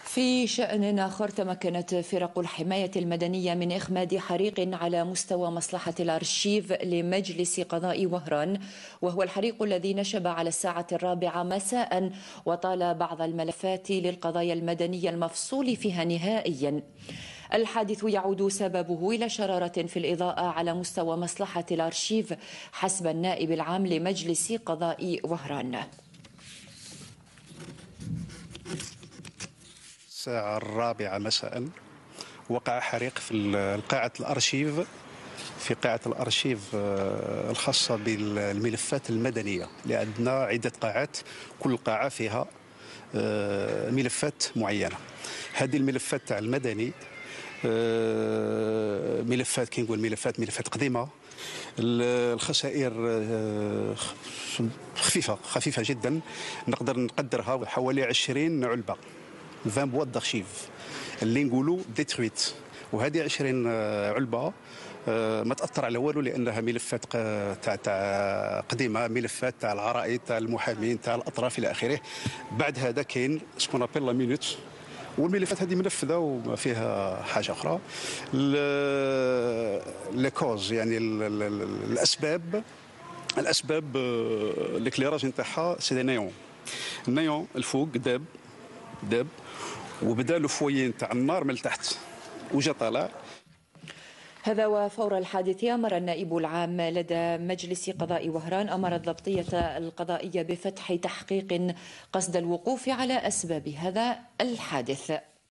في شأن آخر، تمكنت فرق الحماية المدنية من إخماد حريق على مستوى مصلحة الأرشيف لمجلس قضاء وهران، وهو الحريق الذي نشب على 4:00 مساء وطال بعض الملفات للقضايا المدنية المفصول فيها نهائيا. الحادث يعود سببه إلى شرارة في الإضاءة على مستوى مصلحة الأرشيف حسب النائب العام لمجلس قضاء وهران. الساعة 4:00 مساء وقع حريق في قاعة الأرشيف، في قاعة الأرشيف الخاصة بالملفات المدنية، اللي عندنا عدة قاعات، كل قاعة فيها ملفات معينة. هذه الملفات تاع المدني ملفات، كي نقول ملفات قديمة، الخسائر خفيفة جدا، نقدر نقدرها حوالي 20 علبة، 20 بواط دارشيف اللي نقولوا ديترويت. وهذه 20 علبه ما تاثر على والو، لانها ملفات تاع قديمه، ملفات تاع العرائض، تاع المحامين، تاع الاطراف الى اخره. بعد هذا كاين سكون ابيل لا مينوت، والملفات هذه منفذه وما فيها حاجه اخرى. لي كوز يعني الاسباب ليكليراج نتاعها سي دي نيون. النيون الفوق داب وبدا لو فويي نتاع النار من التحت وجا طالع. هذا وفور الحادث أمر النائب العام لدى مجلس قضاء وهران الضبطية القضائية بفتح تحقيق قصد الوقوف على أسباب هذا الحادث.